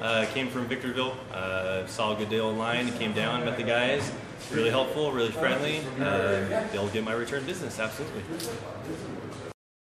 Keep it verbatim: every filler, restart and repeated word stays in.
Uh, came from Victorville. Uh, saw a good deal online. Came down, met the guys. Really helpful, really friendly. Uh, they'll get my return business, absolutely.